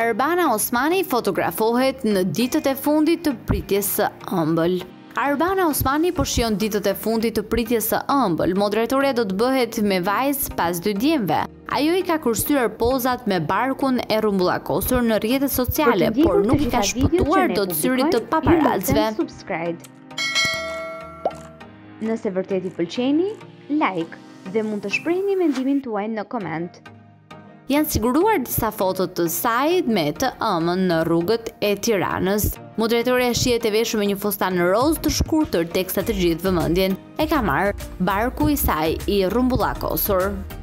Arbana Osmani fotografohet në ditët e fundit të pritjes së ëmbël. Arbana Osmani po shijon ditët e fundit të pritjes së ëmbël. Moderatoria do të bëhet me vajzë pas 2 djemve. Ajo i ka kursyer pozat me barkun e rrumbullakosur në rrjetet sociale, por nuk i ka shpëtuar dot syrit të paparazzëve. Nëse vërtet i pëlqeni, like dhe mund të shprehni mendimin tuaj në koment. Janë siguruar disa foto të saj me të ëmën në rrugët e Tiranës. Moderatoria shihet e veshur me një fustan roz të shkurtër teksa të gjithë vëmendjen e ka marrë barku i saj i rrumbullakosur.